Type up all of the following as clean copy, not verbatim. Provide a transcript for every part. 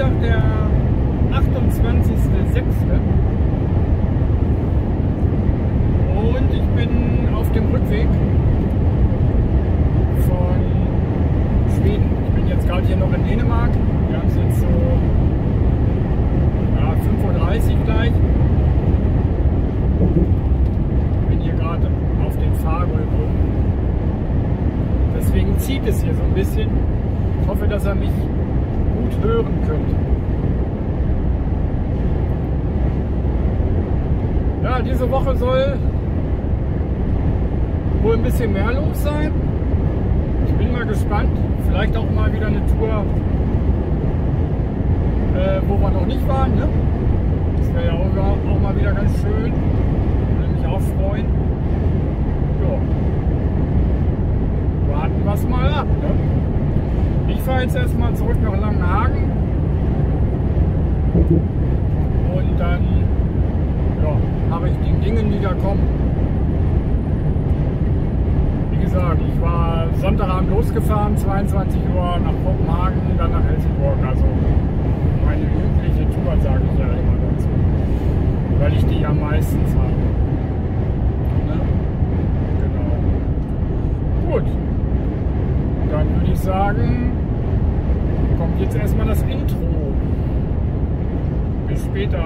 Dienstag, der 28.06. Und ich bin auf dem Rückweg von Schweden. Ich bin jetzt gerade hier noch in Dänemark. Wir haben es jetzt so 5:30 Uhr gleich. Ich bin hier gerade auf den Fahrröhren. Deswegen zieht es hier so ein bisschen. Ich hoffe, dass ihr mich gut hören könnt. Ja, diese Woche soll wohl ein bisschen mehr los sein. Ich bin mal gespannt. Vielleicht auch mal wieder eine Tour, wo wir noch nicht waren. Ne? Das wäre ja auch mal wieder ganz schön. Würde mich auch freuen. Ja. Warten wir es mal ab. Ne? Ich fahre jetzt erstmal zurück nach Langenhagen. Und dann habe ich die Dinge, die da kommen. Wie gesagt, ich war Sonntagabend losgefahren, 22 Uhr nach Kopenhagen, dann nach Helsingborg. Also meine übliche Tour, sage ich ja immer dazu. Weil ich die ja meistens habe. Ne? Genau. Gut. Dann würde ich sagen, kommt jetzt erstmal das Intro. Bis später.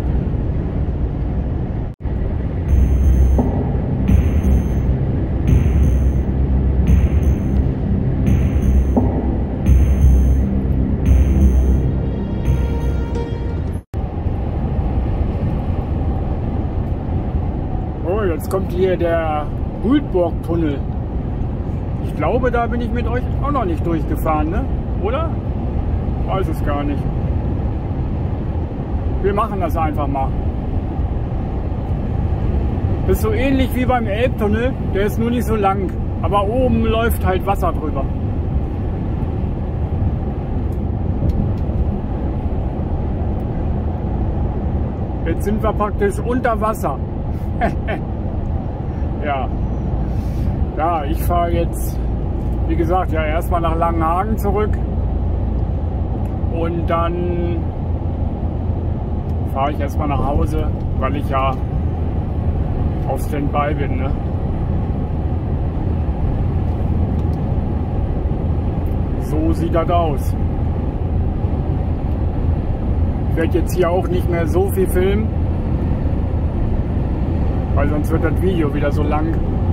Jetzt kommt hier der Guldborg-Tunnel. Ich glaube, da bin ich mit euch auch noch nicht durchgefahren, ne? Oder? Weiß es gar nicht. Wir machen das einfach mal. Ist so ähnlich wie beim Elbtunnel, der ist nur nicht so lang. Aber oben läuft halt Wasser drüber. Jetzt sind wir praktisch unter Wasser. Ja, ich fahre jetzt, wie gesagt, ja erstmal nach Langenhagen zurück und dann fahre ich erstmal nach Hause, weil ich ja auf Standby bin. Ne? So sieht das aus. Ich werde jetzt hier auch nicht mehr so viel filmen, weil sonst wird das Video wieder so lang.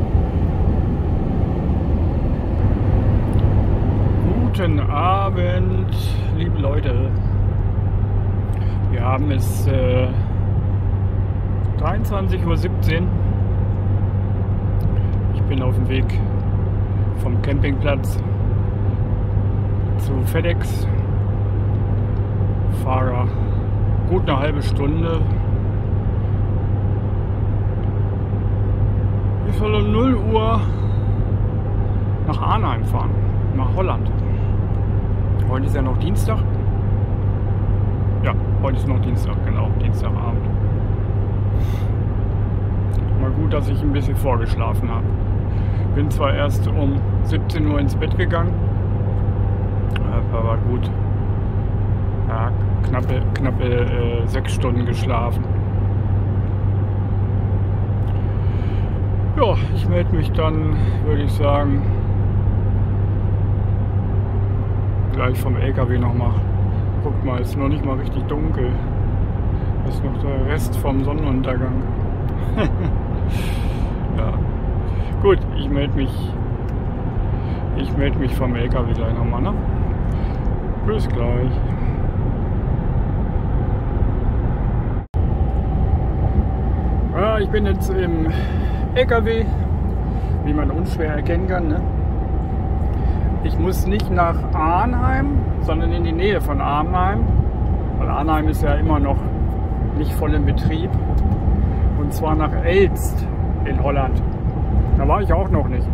Guten Abend, liebe Leute. Wir haben es 23:17 Uhr. Ich bin auf dem Weg vom Campingplatz zu FedEx. Fahre gut eine halbe Stunde. Ich soll um 0 Uhr nach Arnhem fahren, nach Holland. Heute ist ja noch Dienstag. Ja, heute ist noch Dienstag, genau, Dienstagabend. Mal gut, dass ich ein bisschen vorgeschlafen habe. Bin zwar erst um 17 Uhr ins Bett gegangen, aber gut. Ja, knappe 6 Stunden geschlafen. Ja, ich melde mich dann, würde ich sagen, gleich vom LKW nochmal. Guck mal, ist noch nicht mal richtig dunkel. Das ist noch der Rest vom Sonnenuntergang. Ja. Gut, ich melde mich vom LKW gleich nochmal, ne? Bis gleich. Ja, ich bin jetzt im LKW, wie man unschwer erkennen kann. Ne? Ich muss nicht nach Arnhem, sondern in die Nähe von Arnhem. Weil Arnhem ist ja immer noch nicht voll im Betrieb. Und zwar nach Elst in Holland. Da war ich auch noch nicht.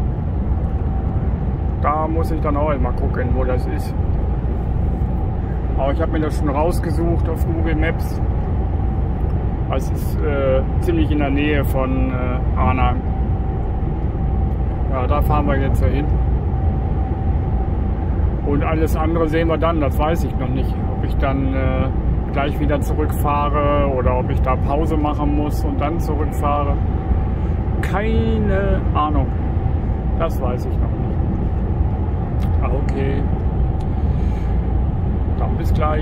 Da muss ich dann auch mal gucken, wo das ist. Aber ich habe mir das schon rausgesucht auf Google Maps. Es ist ziemlich in der Nähe von Arnhem. Ja, da fahren wir jetzt hin. Und alles andere sehen wir dann, das weiß ich noch nicht. Ob ich dann gleich wieder zurückfahre oder ob ich da Pause machen muss und dann zurückfahre. Keine Ahnung. Das weiß ich noch nicht. Okay. Dann bis gleich.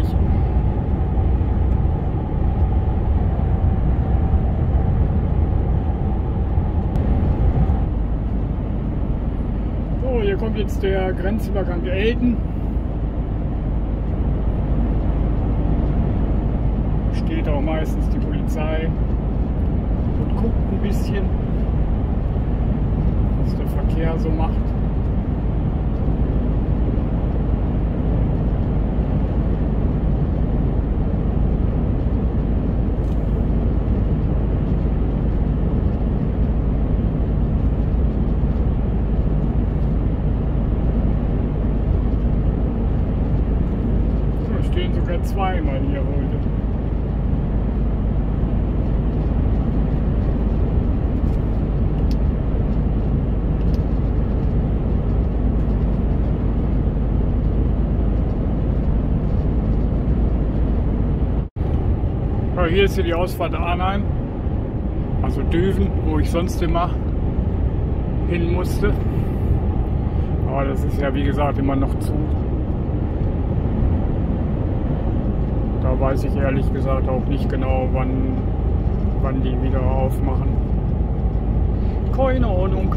So, hier kommt jetzt der Grenzübergang Elten. Steht auch meistens die Polizei und guckt ein bisschen, was der Verkehr so macht. So, stehen sogar zweimal hier heute. Hier ist hier die Ausfahrt Arnheim, also Döven, wo ich sonst immer hin musste. Aber das ist ja wie gesagt immer noch zu. Da weiß ich ehrlich gesagt auch nicht genau, wann die wieder aufmachen. Keine Ahnung.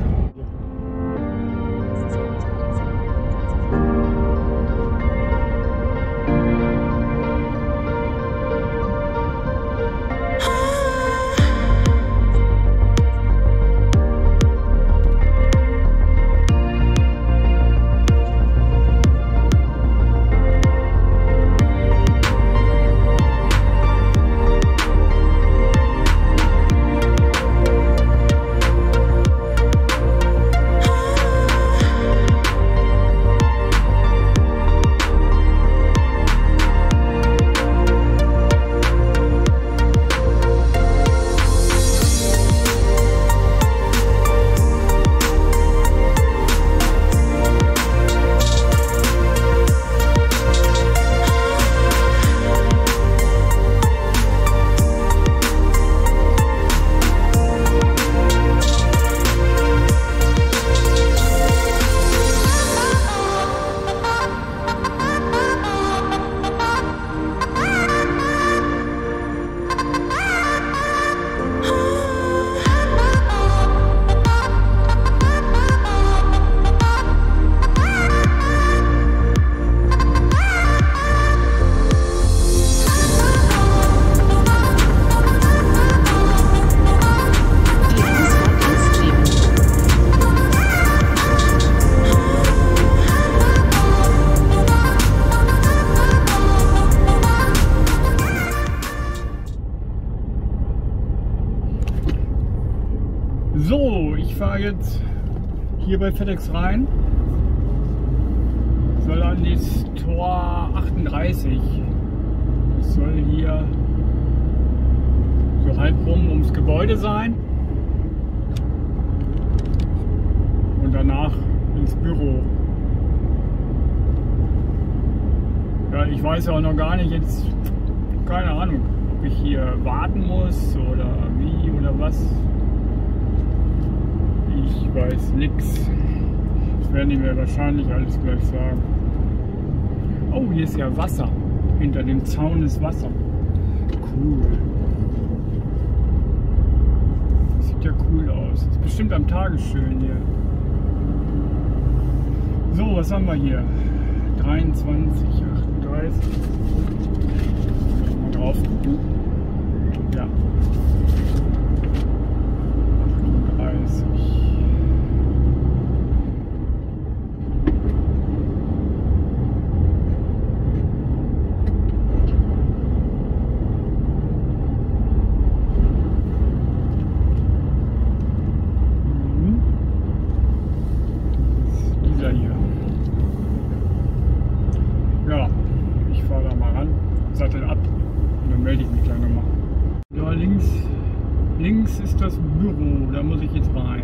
So, ich fahre jetzt hier bei FedEx rein. Soll an das Tor 38. Es soll hier so halb rum ums Gebäude sein. Und danach ins Büro. Ja, ich weiß auch noch gar nicht jetzt, keine Ahnung, ob ich hier warten muss oder wie oder was. Ich weiß nichts. Das werden die mir wahrscheinlich alles gleich sagen. Oh, hier ist ja Wasser. Hinter dem Zaun ist Wasser. Cool. Sieht ja cool aus. Ist bestimmt am Tage schön hier. So, was haben wir hier? 23, 38. Mal drauf gucken. Ja. 38. Links ist das Büro, da muss ich jetzt rein.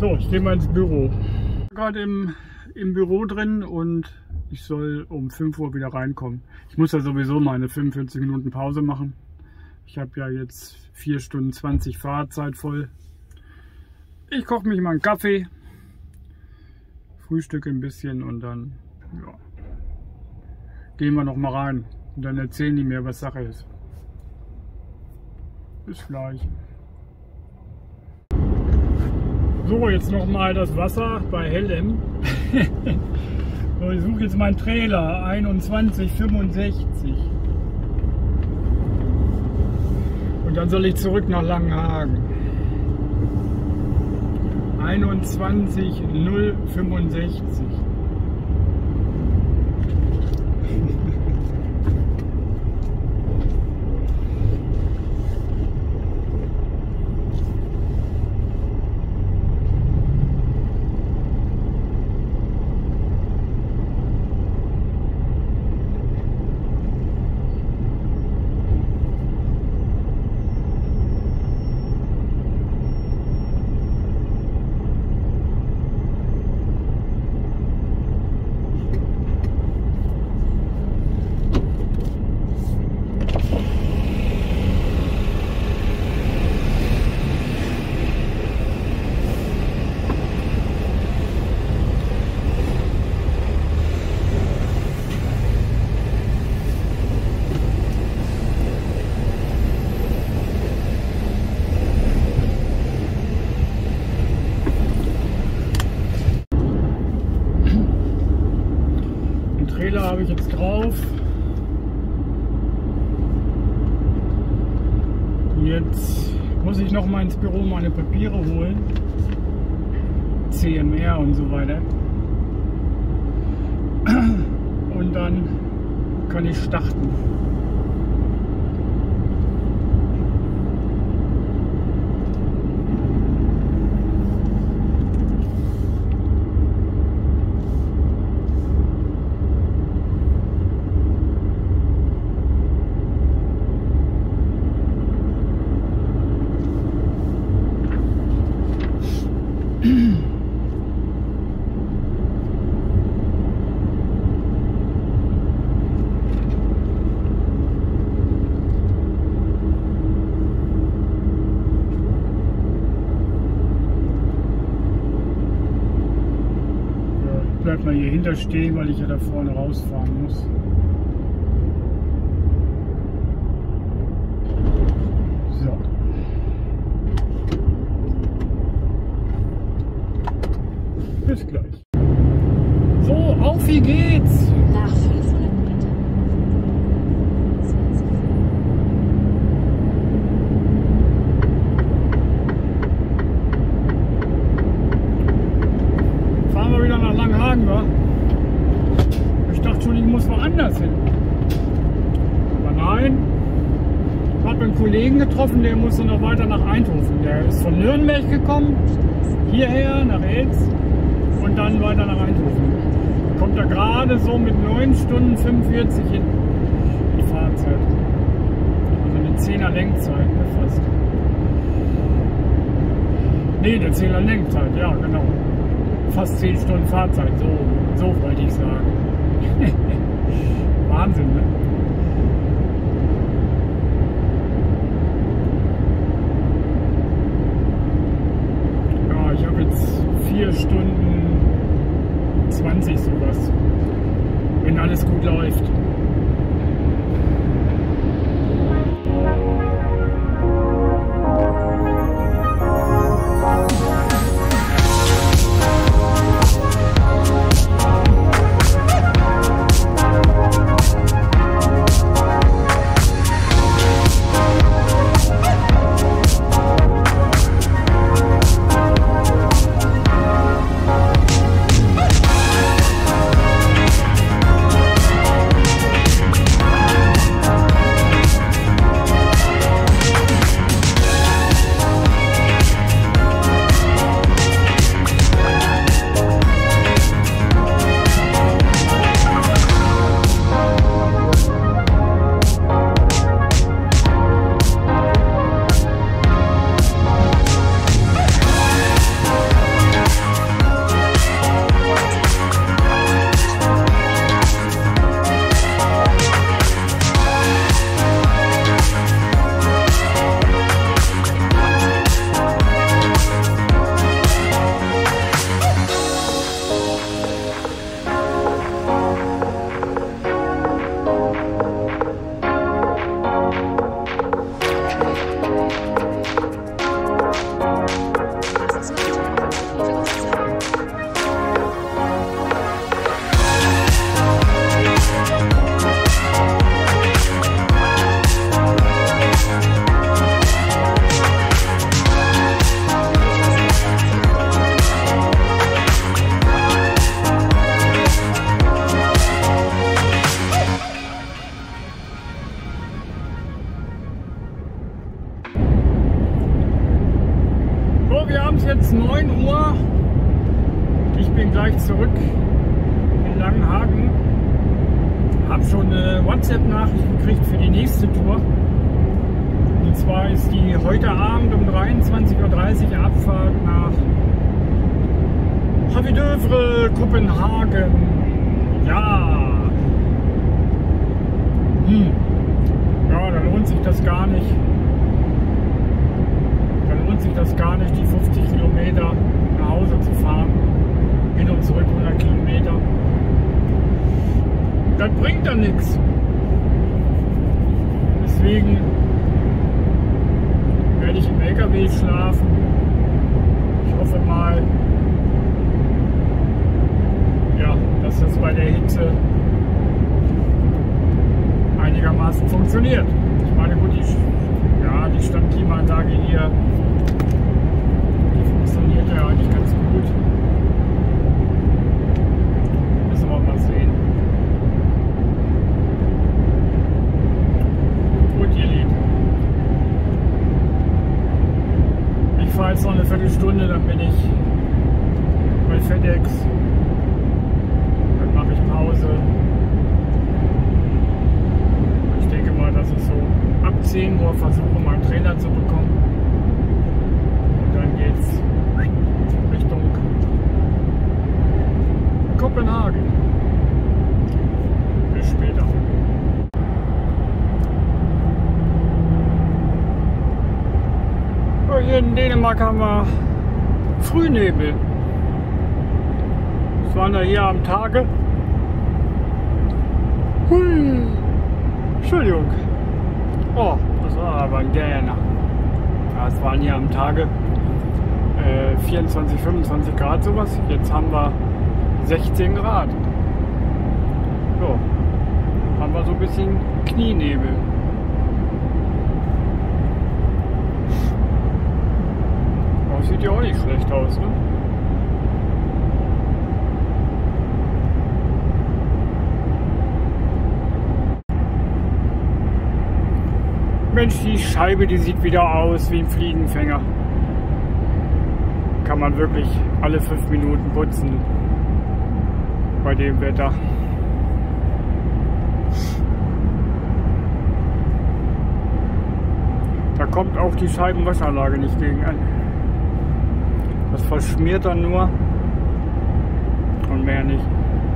So, ich gehe mal ins Büro. Gerade im Büro drin und ich soll um 5 Uhr wieder reinkommen. Ich muss ja sowieso meine 45 Minuten Pause machen. Ich habe ja jetzt 4 Stunden 20 Fahrzeit voll. Ich koche mich mal einen Kaffee, frühstücke ein bisschen und dann ja, gehen wir noch mal rein. Und dann erzählen die mir, was Sache ist. Bis gleich. So, jetzt noch mal das Wasser bei Hellem. So, ich suche jetzt meinen Trailer 2165. Und dann soll ich zurück nach Langenhagen. 21065. Habe ich jetzt drauf. Jetzt muss ich noch mal ins Büro meine Papiere holen. CMR und so weiter. Und dann kann ich starten. Bleib mal hier hinter stehen, weil ich ja da vorne rausfahren muss. So. Bis gleich. So, auf wie geht's! Nach 500 Metern. Fahren wir wieder nach Langenhagen, wa? Ich dachte schon, ich muss woanders hin. Aber nein. Ich habe einen Kollegen getroffen, der musste noch weiter nach Eindhoven. Der ist von Nürnberg gekommen, hierher nach Elz und dann weiter nach Eindhoven. Kommt da gerade so mit 9 Stunden 45 hin. Die Fahrzeit. Also eine 10er Lenkzeit, ne, fast. Nee, eine 10er Lenkzeit, ja genau. Fast 10 Stunden Fahrzeit, so wollte ich sagen. Wahnsinn, ne? Ja, ich habe jetzt 4 Stunden 20 sowas, wenn alles gut läuft. ist jetzt 9 Uhr. Ich bin gleich zurück in Langenhagen. Habe schon eine WhatsApp-Nachricht gekriegt für die nächste Tour. Und zwar ist die heute Abend um 23:30 Uhr Abfahrt nach Havidövre, Kopenhagen. Ja. Ja, da lohnt sich das gar nicht. Die 50 Kilometer nach Hause zu fahren. Hin und zurück 100 Kilometer. Das bringt dann nichts. Deswegen werde ich im LKW schlafen. Ich hoffe mal, ja, dass das bei der Hitze einigermaßen funktioniert. Ich meine, gut, die Standklimaanlage hier, die funktioniert ja eigentlich ganz gut. Müssen wir mal sehen. Gut, ihr Lieben. Ich fahre jetzt noch eine Viertelstunde, dann bin ich bei FedEx. Dann mache ich Pause. Ich denke mal, dass ich so ab 10 Uhr versuche, meinen Trainer zu bekommen. Und dann geht's Richtung Kopenhagen. Bis später. Hier in Dänemark haben wir Frühnebel. Das waren ja hier am Tage. Hui. Entschuldigung. Oh, das war aber ein Gähner. Ja, es waren hier am Tage 24, 25 Grad sowas. Jetzt haben wir 16 Grad. So, haben wir so ein bisschen Knienebel. Das sieht ja auch nicht schlecht aus, ne? Mensch, die Scheibe, die sieht wieder aus wie ein Fliegenfänger. Kann man wirklich alle 5 Minuten putzen bei dem Wetter. Da kommt auch die Scheibenwaschanlage nicht gegen an. Das verschmiert dann nur und mehr nicht.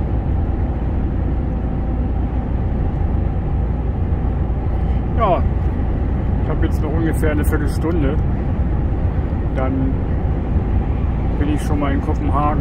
Ja, ich habe jetzt noch ungefähr eine Viertelstunde. Dann bin ich schon mal in Kopenhagen.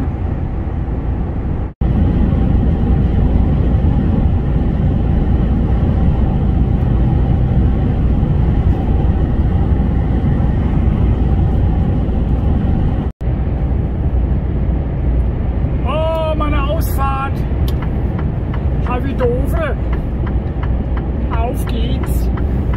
Oh, meine Ausfahrt. Havidövre. Auf geht's.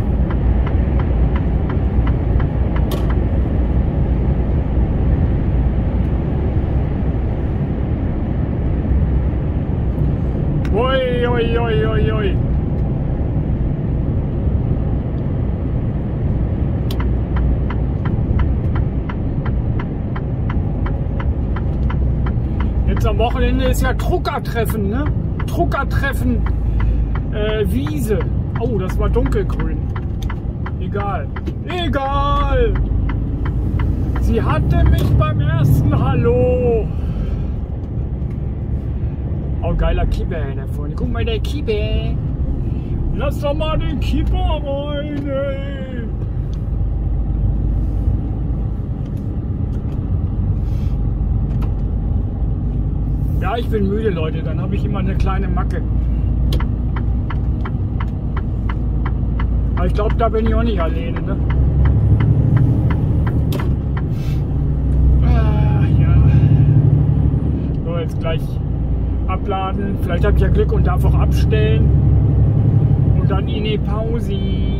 Oi, oi, oi, oi, oi. Jetzt am Wochenende ist ja Truckertreffen, ne? Truckertreffen Wiese. Oh, das war dunkelgrün. Egal. Egal. Sie hatte mich beim ersten Hallo. Oh, geiler Kipper da vorne. Guck mal, der Kipper. Lass doch mal den Kipper rein, ey. Ja, ich bin müde, Leute. Dann habe ich immer eine kleine Macke. Aber ich glaube, da bin ich auch nicht alleine, ne? Ah, ja. So, jetzt gleich abladen. Vielleicht habe ich ja Glück und darf auch abstellen. Und dann in die Pause.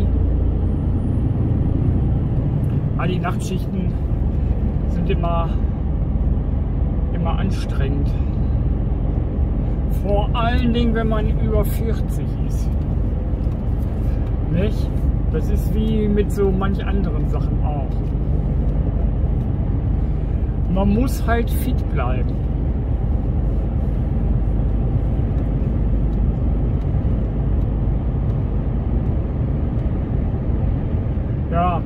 Die Nachtschichten sind immer anstrengend. Vor allen Dingen, wenn man über 40 ist. Nicht? Das ist wie mit so manch anderen Sachen auch. man muss halt fit bleiben. Ja.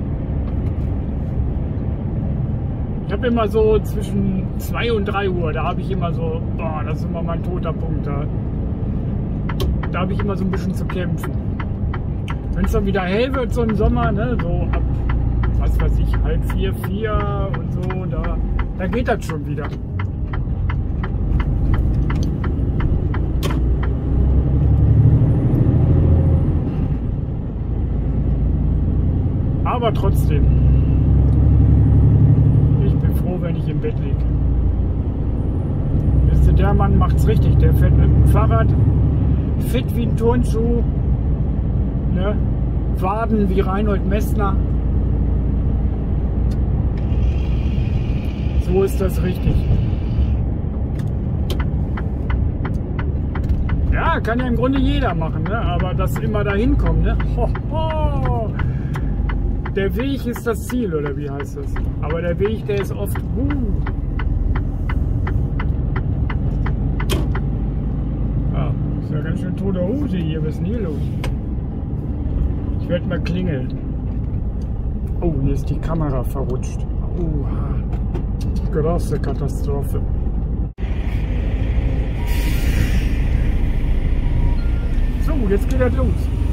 Ich habe immer so zwischen 2 und 3 Uhr, da habe ich immer so, boah, das ist immer mein toter Punkt. Da habe ich immer so ein bisschen zu kämpfen. Wenn es dann wieder hell wird, so im Sommer, ne, so ab, was weiß ich, 3:30, 4 und so, da geht das schon wieder. Aber trotzdem, ich bin froh, wenn ich im Bett liege. Wisst ihr, der Mann macht's richtig, der fährt mit dem Fahrrad, fit wie ein Turnschuh, ne? Waden wie Reinhold Messner. So ist das richtig. Ja, kann ja im Grunde jeder machen, ne? Aber das immer dahin kommen, ne? Ho, ho. Der Weg ist das Ziel, oder wie heißt das? Aber der Weg, der ist oft Ah, ist ja ganz schön tote Hose hier. Was ist denn hier los? Ich werde mal klingeln. Oh, hier ist die Kamera verrutscht. Große Katastrophe. So, jetzt geht das los.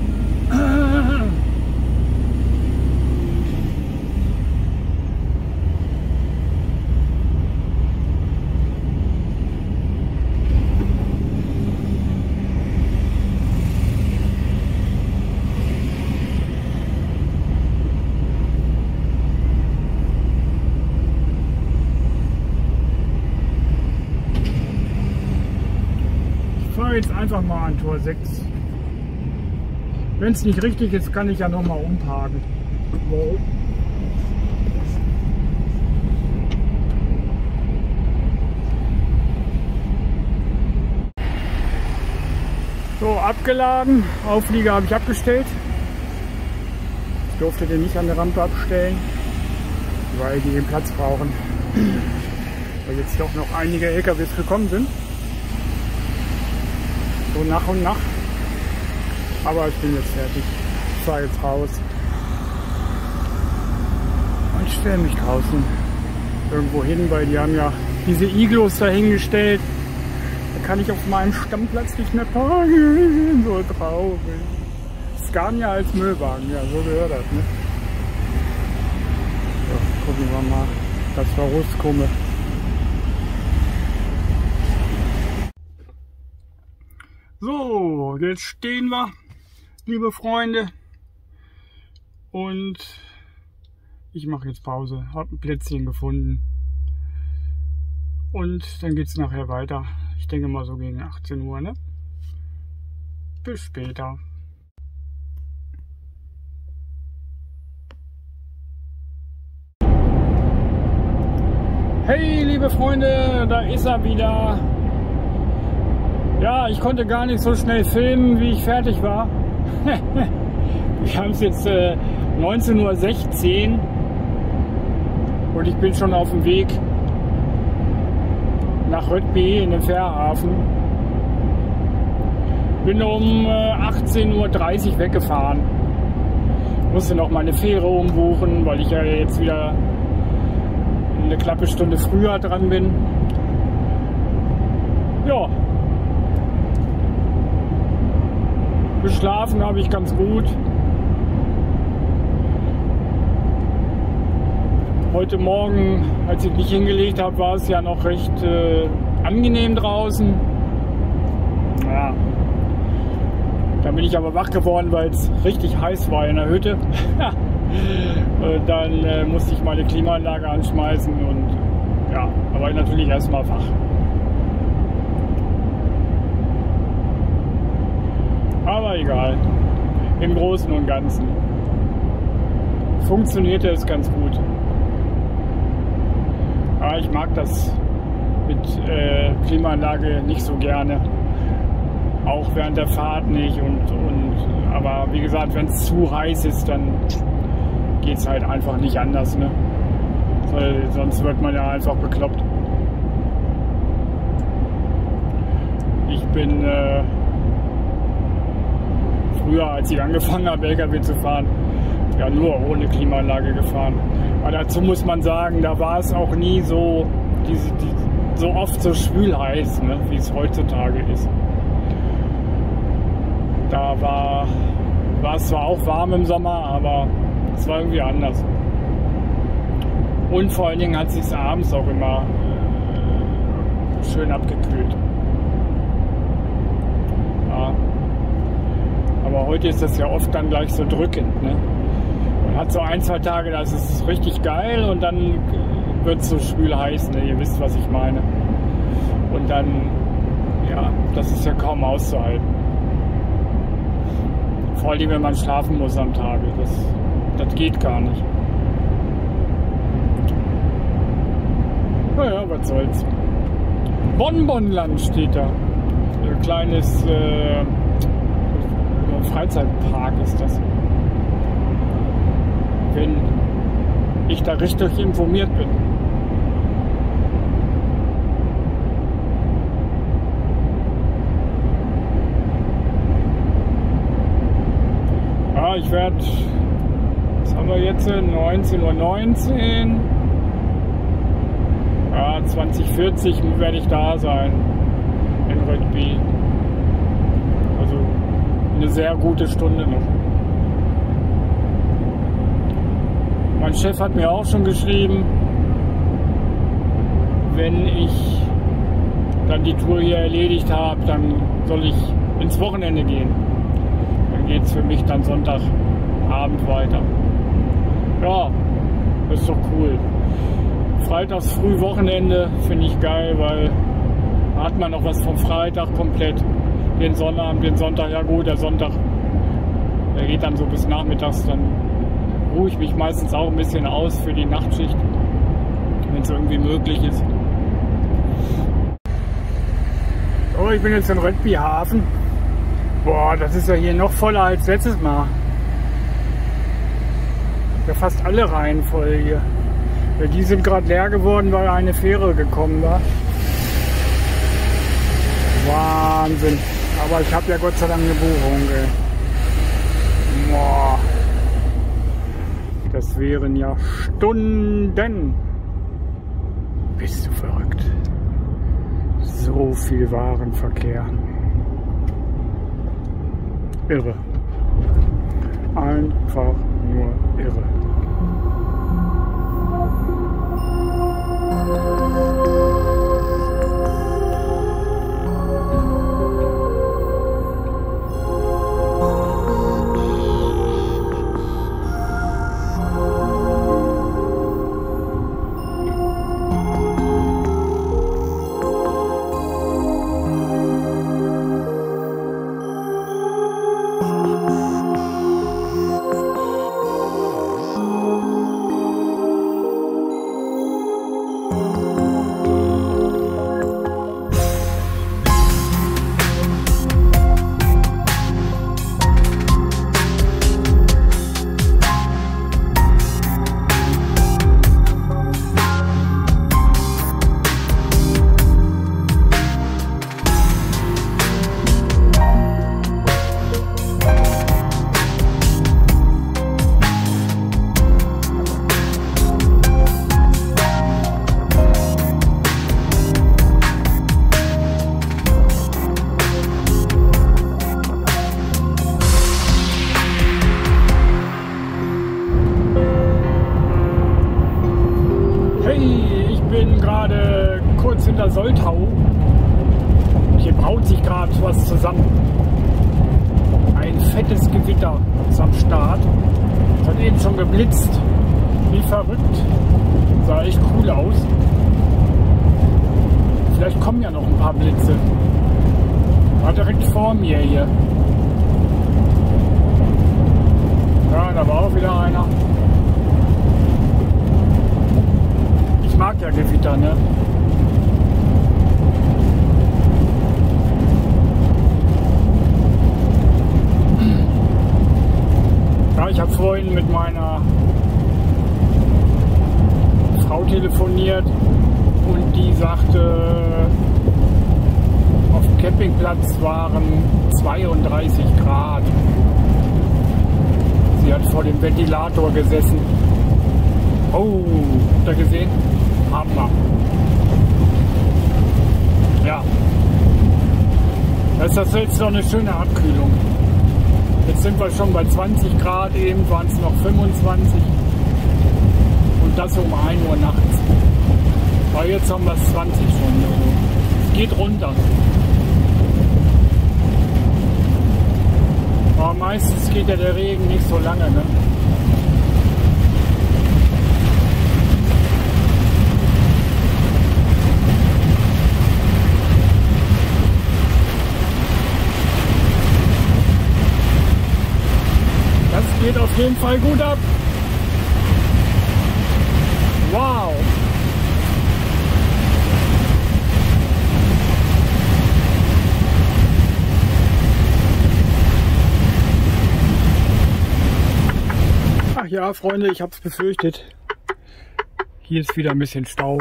Jetzt einfach mal an Tor 6. Wenn es nicht richtig ist, kann ich ja noch mal umparken. Wow. So, abgeladen. Auflieger habe ich abgestellt. Ich durfte den nicht an der Rampe abstellen, weil die den Platz brauchen. Weil jetzt doch noch einige LKWs gekommen sind. So nach und nach. Aber ich bin jetzt fertig. Ich fahre jetzt raus. Und stelle mich draußen irgendwo hin, weil die haben ja diese Iglos dahingestellt. Da kann ich auf meinem Stammplatz nicht mehr parken. So traurig. Scania als Müllwagen, ja, so gehört das, ne? So, gucken wir mal, dass wir rauskommen. So, jetzt stehen wir, liebe Freunde, und ich mache jetzt Pause, habe ein Plätzchen gefunden und dann geht es nachher weiter. Ich denke mal so gegen 18 Uhr, ne? Bis später. Hey, liebe Freunde, da ist er wieder. Ja, ich konnte gar nicht so schnell filmen, wie ich fertig war. Wir haben es jetzt 19:16 Uhr und ich bin schon auf dem Weg nach Rödby in den Fährhafen. Bin um 18:30 Uhr weggefahren. Musste noch meine Fähre umbuchen, weil ich ja jetzt wieder eine knappe Stunde früher dran bin. Ja. Geschlafen habe ich ganz gut. Heute Morgen, als ich mich hingelegt habe, war es ja noch recht angenehm draußen. Ja. Dann bin ich aber wach geworden, weil es richtig heiß war in der Hütte. Dann musste ich meine Klimaanlage anschmeißen und ja, da war ich natürlich erstmal wach. Aber egal, im Großen und Ganzen funktionierte es ganz gut. Aber ich mag das mit Klimaanlage nicht so gerne, auch während der Fahrt nicht. Aber wie gesagt, wenn es zu heiß ist, dann geht es halt einfach nicht anders, ne? Weil sonst wird man ja einfach bekloppt. Ich bin früher, als ich angefangen habe, LKW zu fahren, ja nur ohne Klimaanlage gefahren. Aber dazu muss man sagen, da war es auch nie so, so oft so schwül heiß, ne, wie es heutzutage ist. Da war es zwar auch warm im Sommer, aber es war irgendwie anders. Und vor allen Dingen hat es sich abends auch immer schön abgekühlt. Ja. Aber heute ist das ja oft dann gleich so drückend, ne? Man hat so ein, zwei Tage, das ist richtig geil und dann wird es so schwül heiß, ne? Ihr wisst, was ich meine. Und dann, ja, das ist ja kaum auszuhalten. Vor allem, wenn man schlafen muss am Tage. Das geht gar nicht. Naja, was soll's. Bonbonland steht da. Ein kleines Freizeitpark ist das. Wenn ich da richtig informiert bin. Ja, ich werde, was haben wir jetzt, 19:19 Uhr. Ja, 2040 werde ich da sein in Rödby. Also eine sehr gute Stunde noch. Mein Chef hat mir auch schon geschrieben, wenn ich dann die Tour hier erledigt habe, dann soll ich ins Wochenende gehen. Dann geht es für mich dann Sonntagabend weiter. Ja, das ist doch cool. Freitags früh Wochenende finde ich geil, weil da hat man noch was vom Freitag komplett. Den Sonnabend, den Sonntag, ja gut, der Sonntag, der geht dann so bis nachmittags, dann ruhe ich mich meistens auch ein bisschen aus für die Nachtschicht, wenn es irgendwie möglich ist. So, ich bin jetzt in Rödby Hafen. Boah, das ist ja hier noch voller als letztes Mal. Ja, fast alle Reihen voll hier. Ja, die sind gerade leer geworden, weil eine Fähre gekommen war. Wahnsinn. Aber ich habe ja Gott sei Dank eine Buchung, ey. Boah. Das wären ja Stunden. Bist du verrückt? So viel Warenverkehr. Irre. Einfach nur irre. Soltau. Hier braut sich gerade was zusammen. Ein fettes Gewitter ist am Start. Es hat eben schon geblitzt. Wie verrückt. Sah echt cool aus. Vielleicht kommen ja noch ein paar Blitze. War direkt vor mir hier. Ja, da war auch wieder einer. Ich mag ja Gewitter, ne? Ja, ich habe vorhin mit meiner Frau Frau telefoniert und die sagte, auf dem Campingplatz waren 32 Grad. Sie hat vor dem Ventilator gesessen. Oh, habt ihr gesehen? Hammer. Ja. Das ist das jetzt noch eine schöne Abkühlung. Jetzt sind wir schon bei 20 Grad, eben waren es noch 25. Und das um 1 Uhr nachts. Aber jetzt haben wir es 20 schon. Also es geht runter. Aber meistens geht ja der Regen nicht so lange, ne? Das geht auf jeden Fall gut ab. Wow! Ach ja, Freunde, ich habe es befürchtet. Hier ist wieder ein bisschen Stau.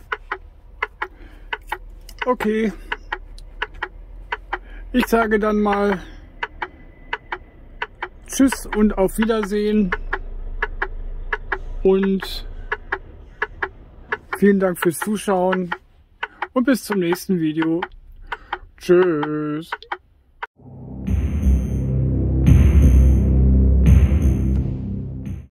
Okay. Ich sage dann mal Tschüss und auf Wiedersehen. Und vielen Dank fürs Zuschauen. Und bis zum nächsten Video. Tschüss.